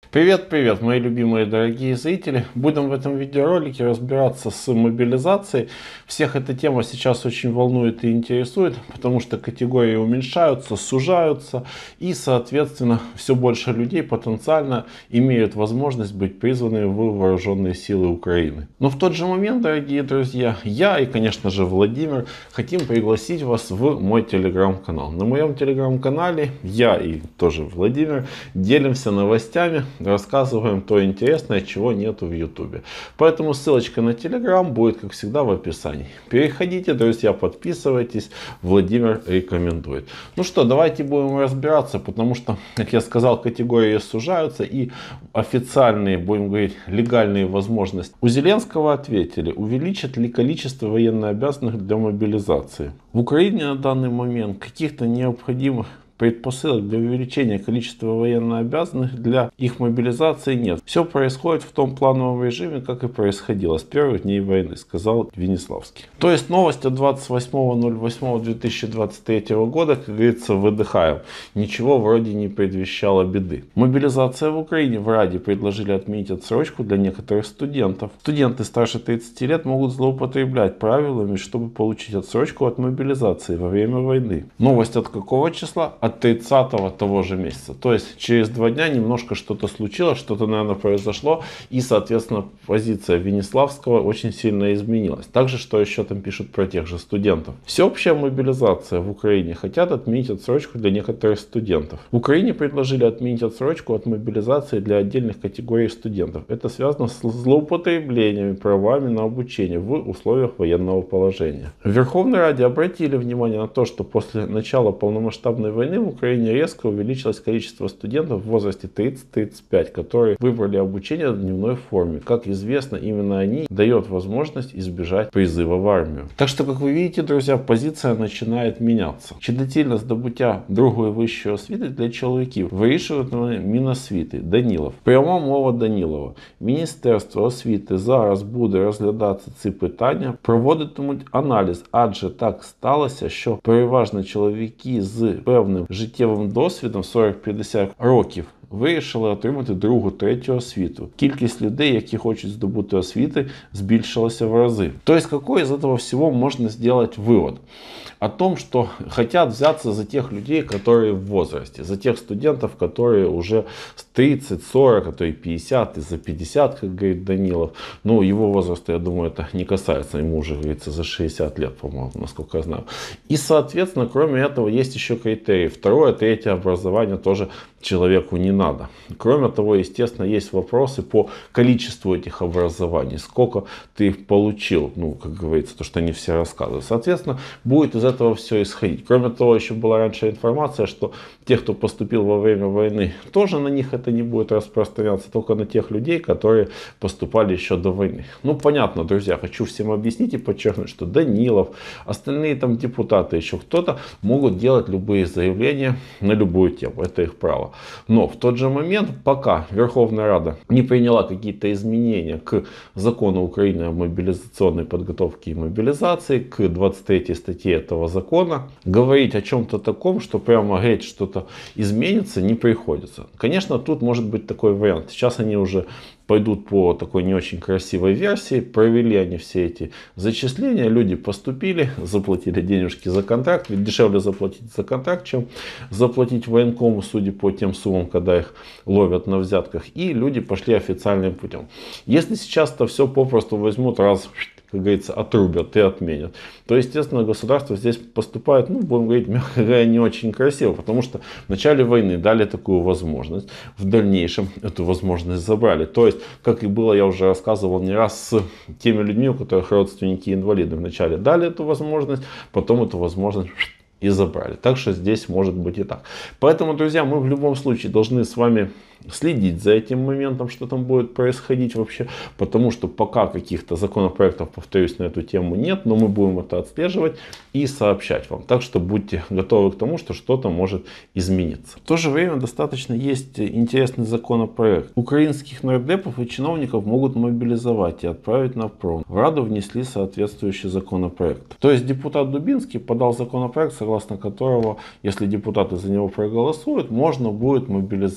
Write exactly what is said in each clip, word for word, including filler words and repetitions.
Привет-привет, мои любимые дорогие зрители! Будем в этом видеоролике разбираться с мобилизацией. Всех эта тема сейчас очень волнует и интересует, потому что категории уменьшаются, сужаются и, соответственно, все больше людей потенциально имеют возможность быть призванными в вооруженные силы Украины. Но в тот же момент, дорогие друзья, я и, конечно же, Владимир хотим пригласить вас в мой телеграм-канал. На моем телеграм-канале я и тоже Владимир делимся новостями, рассказываем то интересное, чего нету в ютубе. Поэтому ссылочка на телеграм будет, как всегда, в описании. Переходите, друзья, подписывайтесь. Владимир рекомендует. Ну что, давайте будем разбираться, потому что, как я сказал, категории сужаются и официальные, будем говорить, легальные возможности. У Зеленского ответили, увеличат ли количество военнообязанных для мобилизации. В Украине на данный момент каких-то необходимых предпосылок для увеличения количества военнообязанных для их мобилизации нет. Все происходит в том плановом режиме, как и происходило с первых дней войны, сказал Венеславский. То есть новость от двадцать восьмого ноль восьмого две тысячи двадцать третьего года, как говорится, выдыхаем. Ничего вроде не предвещало беды. Мобилизация в Украине. В Раде предложили отменить отсрочку для некоторых студентов. Студенты старше тридцати лет могут злоупотреблять правилами, чтобы получить отсрочку от мобилизации во время войны. Новость от какого числа? От тридцатого того же месяца. То есть через два дня немножко что-то случилось, что-то, наверное, произошло. И, соответственно, позиция Венеславского очень сильно изменилась. Также, что еще там пишут про тех же студентов. Всеобщая мобилизация в Украине. Хотят отменить отсрочку для некоторых студентов. В Украине предложили отменить отсрочку от мобилизации для отдельных категорий студентов. Это связано с злоупотреблениями правами на обучение в условиях военного положения. В Верховной Раде обратили внимание на то, что после начала полномасштабной войны в Украине резко увеличилось количество студентов в возрасте тридцать — тридцать пять, которые выбрали обучение в дневной форме. Как известно, именно они дают возможность избежать призыва в армию. Так что, как вы видите, друзья, позиция начинает меняться. Чи доцільно здобуття другої вищої освіти для чоловіків вирішуватиме Міносвіти Данілов. Пряма мова Данілова. Міністерство освіти зараз буде розглядати ці питання, проводитимуть аналіз, адже так сталося, що переважно чоловіки з певним життєвим досвідом сорок-п'ятдесят років вирішили отримати другу, третю освіту. Кількість людей, які хочуть здобути освіти, збільшилася в разы. То есть, какой из этого всего можно сделать вывод? О том, что хотят взяться за тех людей, которые в возрасте, за тех студентов, которые уже тридцать, сорок, а то и пятьдесят, и за пятьдесят, как говорит Данилов. Ну, его возраста, я думаю, это не касается, ему уже, говорится, за шестьдесят лет, по-моему, насколько я знаю. И, соответственно, кроме этого, есть еще критерии. Второе, третье образование тоже человеку не надо. Кроме того, естественно, есть вопросы по количеству этих образований. Сколько ты получил, ну, как говорится, то, что они все рассказывают. Соответственно, будет из этого все исходить. Кроме того, еще была раньше информация, что те, кто поступил во время войны, тоже на них это не будет распространяться, только на тех людей, которые поступали еще до войны. Ну, понятно, друзья, хочу всем объяснить и подчеркнуть, что Данилов, остальные там депутаты, еще кто-то могут делать любые заявления на любую тему. Это их право. Но в тот же момент, пока Верховная Рада не приняла какие-то изменения к закону Украины о мобилизационной подготовке и мобилизации, к двадцать третьей статье этого закона, говорить о чем-то таком, что прямо говорить что-то изменится, не приходится. Конечно, тут может быть такой вариант. Сейчас они уже пойдут по такой не очень красивой версии. Провели они все эти зачисления. Люди поступили, заплатили денежки за контракт. Ведь дешевле заплатить за контракт, чем заплатить военкому, судя по тем суммам, когда их ловят на взятках. И люди пошли официальным путем. Если сейчас это все попросту возьмут раз, как говорится, отрубят и отменят, то, естественно, государство здесь поступает, ну, будем говорить, мягко говоря, не очень красиво, потому что в начале войны дали такую возможность, в дальнейшем эту возможность забрали. То есть, как и было, я уже рассказывал не раз с теми людьми, у которых родственники инвалиды, вначале дали эту возможность, потом эту возможность и забрали. Так что здесь может быть и так. Поэтому, друзья, мы в любом случае должны с вами следить за этим моментом, что там будет происходить вообще, потому что пока каких-то законопроектов, повторюсь, на эту тему нет, но мы будем это отслеживать и сообщать вам. Так что будьте готовы к тому, что что-то может измениться. В то же время достаточно есть интересный законопроект. Украинских нардепов и чиновников могут мобилизовать и отправить на фронт. В Раду внесли соответствующий законопроект. То есть депутат Дубинский подал законопроект, согласно которого, если депутаты за него проголосуют, можно будет мобилизовать.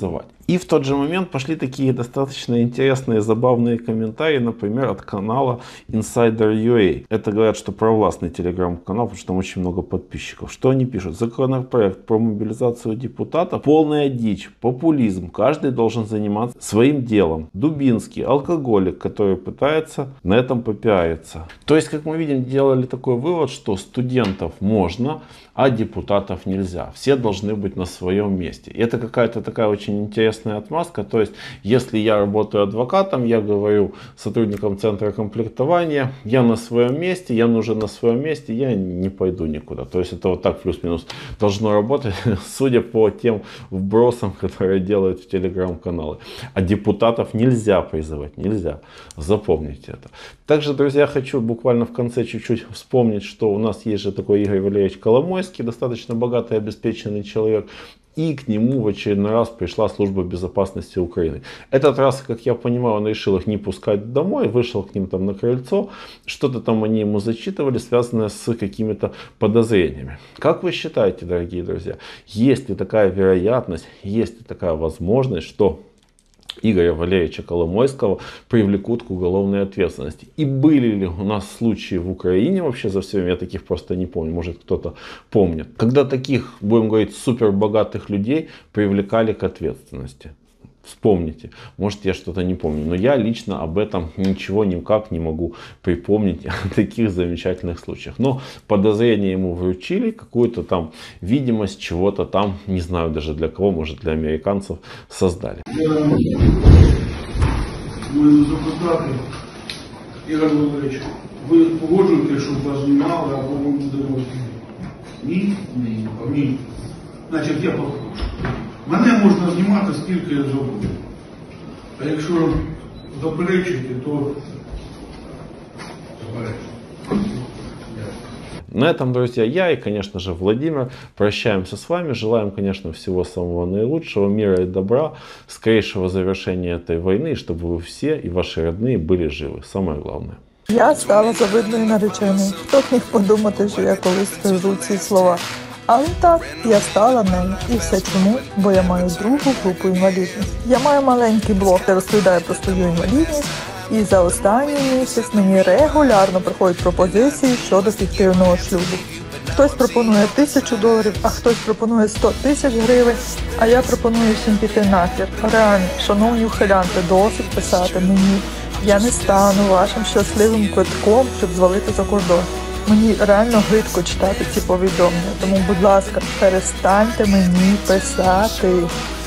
И в тот же момент пошли такие достаточно интересные, забавные комментарии, например, от канала Insider ю эй. Это говорят, что провластный телеграм-канал, потому что там очень много подписчиков. Что они пишут? Законопроект про мобилизацию депутатов — полная дичь, популизм. Каждый должен заниматься своим делом. Дубинский — алкоголик, который пытается на этом попиариться. То есть, как мы видим, делали такой вывод, что студентов можно, а депутатов нельзя. Все должны быть на своем месте. И это какая-то такая очень интересная отмазка. То есть, если я работаю адвокатом, я говорю сотрудникам центра комплектования: я на своем месте, я нужен на своем месте, я не пойду никуда. То есть, это вот так плюс-минус должно работать, судя по тем вбросам, которые делают в телеграм-каналы. А депутатов нельзя призывать, нельзя. Запомните это. Также, друзья, хочу буквально в конце чуть-чуть вспомнить, что у нас есть же такой Игорь Валерьевич Коломойский, достаточно богатый и обеспеченный человек. И к нему в очередной раз пришла служба безопасности Украины. Этот раз, как я понимаю, он решил их не пускать домой, вышел к ним там на крыльцо. Что-то там они ему зачитывали, связанное с какими-то подозрениями. Как вы считаете, дорогие друзья, есть ли такая вероятность, есть ли такая возможность, что Игоря Валерьевича Коломойского привлекут к уголовной ответственности? И были ли у нас случаи в Украине вообще за все время, я таких просто не помню, может кто-то помнит, когда таких, будем говорить, супербогатых людей привлекали к ответственности? Вспомните, может, я что-то не помню, но я лично об этом ничего никак не могу припомнить, о таких замечательных случаях. Но подозрения ему вручили, какую-то там видимость чего-то там, не знаю даже для кого, может для американцев, создали. Мої запитати, Ігор Валерійович, ви погоджуєте, щоб вас знімали або ви будете? Ні? Ні. Ні. Значить, я повторю. Мене можна знімати скільки я забуду. А якщо заперечуєте, то заперечуйте. На этом, друзья, я и, конечно же, Владимир прощаемся с вами. Желаем, конечно, всего самого наилучшего, мира и добра, скорейшего завершения этой войны, чтобы вы все и ваши родные были живы. Самое главное. Я стала завидною нареченою. Хто б міг подумати, що я колись скажу ці слова. Але так, я стала нею. І все чому? Бо я маю другу групу інвалідності. Я маю маленький блог, де розповідаю про свою інвалідність. І за останній місяць мені регулярно приходять пропозиції щодо фіктивного шлюбу. Хтось пропонує тисячу доларів, а хтось пропонує сто тисяч гривень, а я пропоную всім піти нахер. Реально, шановні ухилянти, досить писати мені. Я не стану вашим щасливим квитком, щоб звалити за кордон. Мені реально гидко читати ці повідомлення, тому, будь ласка, перестаньте мені писати.